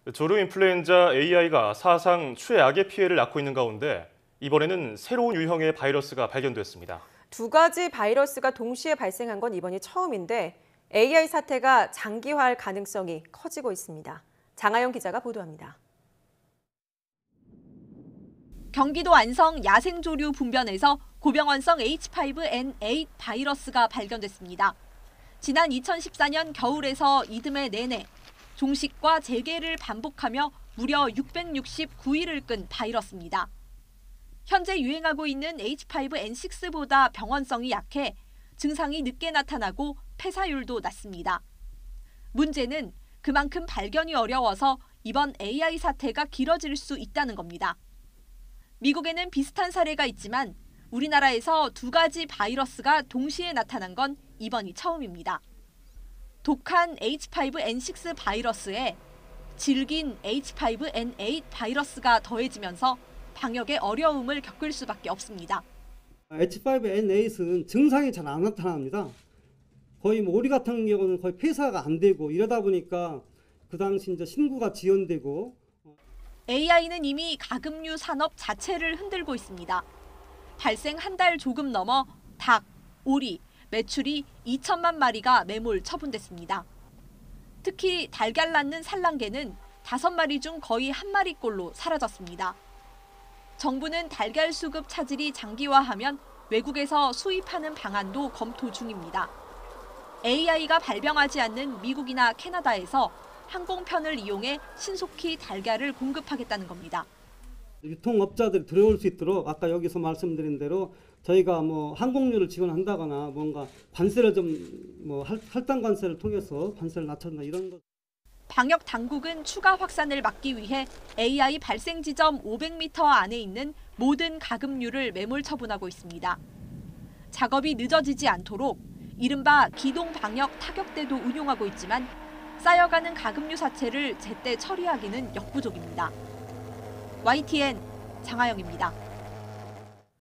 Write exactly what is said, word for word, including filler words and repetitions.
조류 인플루엔자 에이아이가 사상 최악의 피해를 낳고 있는 가운데 이번에는 새로운 유형의 바이러스가 발견됐습니다. 두 가지 바이러스가 동시에 발생한 건 이번이 처음인데 에이아이 사태가 장기화할 가능성이 커지고 있습니다. 장하영 기자가 보도합니다. 경기도 안성 야생조류 분변에서 고병원성 에이치 파이브 엔 에잇 바이러스가 발견됐습니다. 지난 이천십사 년 겨울에서 이듬해 내내 종식과 재개를 반복하며 무려 육백육십구 일을 끈 바이러스입니다. 현재 유행하고 있는 에이치 파이브 엔 식스보다 병원성이 약해 증상이 늦게 나타나고 폐사율도 낮습니다. 문제는 그만큼 발견이 어려워서 이번 에이아이 사태가 길어질 수 있다는 겁니다. 미국에는 비슷한 사례가 있지만 우리나라에서 두 가지 바이러스가 동시에 나타난 건 이번이 처음입니다. 독한 에이치 파이브 엔 식스 바이러스에 질긴 에이치 파이브 엔 에잇 바이러스가 더해지면서 방역에 어려움을 겪을 수밖에 없습니다. 에이치 파이브 엔 에잇은 증상이 잘 안 나타납니다. 거의 뭐 오리 같은 경우는 거의 폐사가 안 되고 이러다 보니까 그 당시 이제 신고가 지연되고 에이아이는 이미 가금류 산업 자체를 흔들고 있습니다. 발생 한 달 조금 넘어 닭, 오리, 매출이 이천만 마리가 매몰 처분됐습니다. 특히 달걀 낳는 산란개는 다섯 마리 중 거의 한 마리꼴로 사라졌습니다. 정부는 달걀 수급 차질이 장기화하면 외국에서 수입하는 방안도 검토 중입니다. 에이아이가 발병하지 않는 미국이나 캐나다에서 항공편을 이용해 신속히 달걀을 공급하겠다는 겁니다. 유통업자들이 들어올 수 있도록 아까 여기서 말씀드린 대로 저희가 뭐 항공료를 지원한다거나 뭔가 관세를 좀 뭐 할당 관세를 통해서 관세를 낮춘다 이런 것. 방역 당국은 추가 확산을 막기 위해 에이아이 발생 지점 오백 미터 안에 있는 모든 가금류를 매몰 처분하고 있습니다. 작업이 늦어지지 않도록 이른바 기동 방역 타격대도 운용하고 있지만 쌓여가는 가금류 사체를 제때 처리하기는 역부족입니다. 와이티엔 장하영입니다.